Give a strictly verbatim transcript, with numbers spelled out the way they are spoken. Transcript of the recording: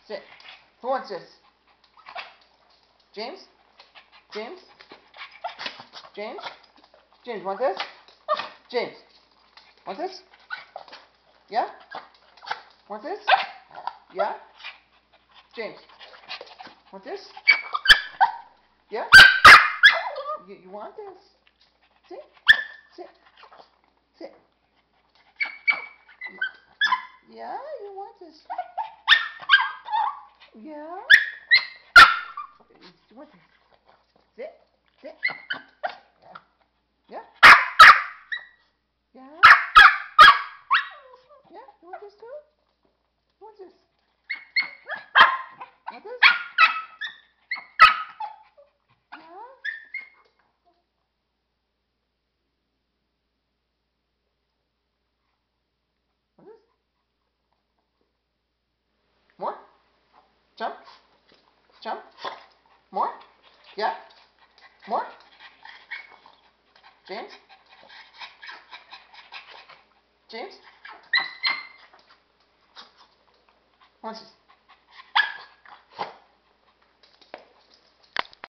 Sit. Who wants this? James? James? James? James, want this? James, want this? Yeah? Want this? Yeah? James, want this? Yeah? You, you want this? Sit. Sit. Sit. Yeah, you want this? Yeah? You want this? Sit. Sit. Yeah? Yeah? Yeah? You want this too? You want this? Want this? Yeah? Want this? More? Jump? Jump? More? Yeah? More? James? James? What's this?